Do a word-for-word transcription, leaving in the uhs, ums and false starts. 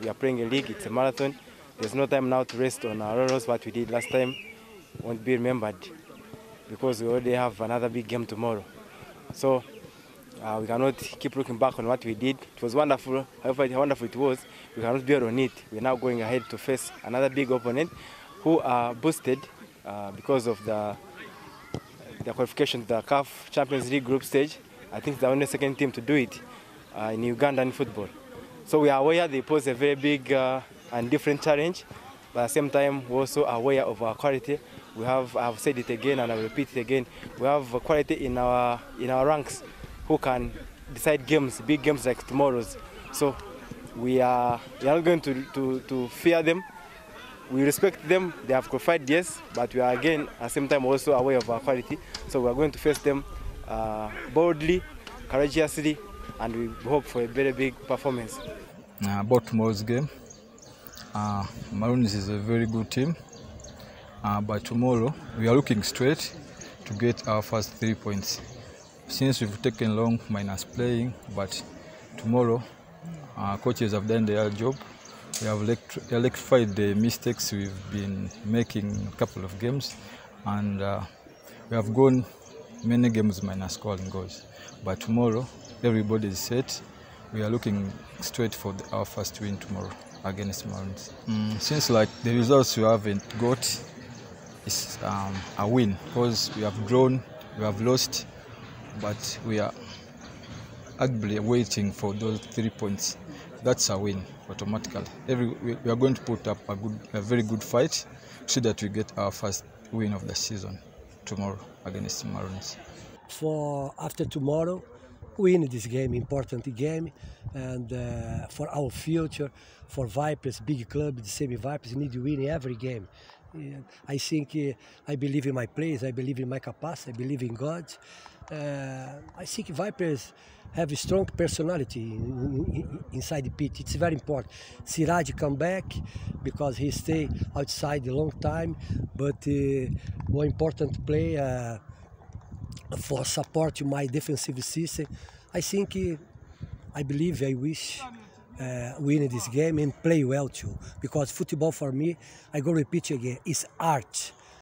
We are playing a league, it's a marathon. There's no time now to rest on our laurels. What we did last time won't be remembered because we already have another big game tomorrow. So uh, we cannot keep looking back on what we did. It was wonderful, however wonderful it was, we cannot bear on it. We're now going ahead to face another big opponent who are boosted uh, because of the, the qualification to the C A F Champions League group stage. I think the only second team to do it uh, in Ugandan football. So we are aware they pose a very big uh, and different challenge, but at the same time we're also aware of our quality. We have, I've said it again and I'll repeat it again, we have quality in our, in our ranks who can decide games, big games like tomorrow's. So we are, we are not going to, to, to fear them. We respect them, they have qualified, yes, but we are again at the same time also aware of our quality. So we are going to face them uh, boldly, courageously, and we hope for a very big performance. Uh, about tomorrow's game, uh, Maroons is a very good team. Uh, but tomorrow, we are looking straight to get our first three points. Since we've taken long minus playing, but tomorrow, our coaches have done their job. We have elect electrified the mistakes we've been making in a couple of games, and uh, we have gone many games minus scoring goals. But tomorrow, everybody is set. We are looking straight for the, our first win tomorrow against Maroons. Mm, since like the results we haven't got, it's um, a win because we have drawn, we have lost, but we are actually waiting for those three points. That's a win automatically. Every, we are going to put up a, good, a very good fight so that we get our first win of the season tomorrow against Maroons. For after tomorrow, win this game, important game, and uh, for our future, for Vipers, big club, the same Vipers need to win every game. I think uh, I believe in my players, I believe in my capacity, I believe in God. Uh, I think Vipers have a strong personality in, in, inside the pitch. It's very important. Siraj come back because he stay outside a long time, but uh, one important play uh, for support my defensive system. I think, uh, I believe, I wish Uh, win this game and play well too, because football for me, I go repeat again, is art.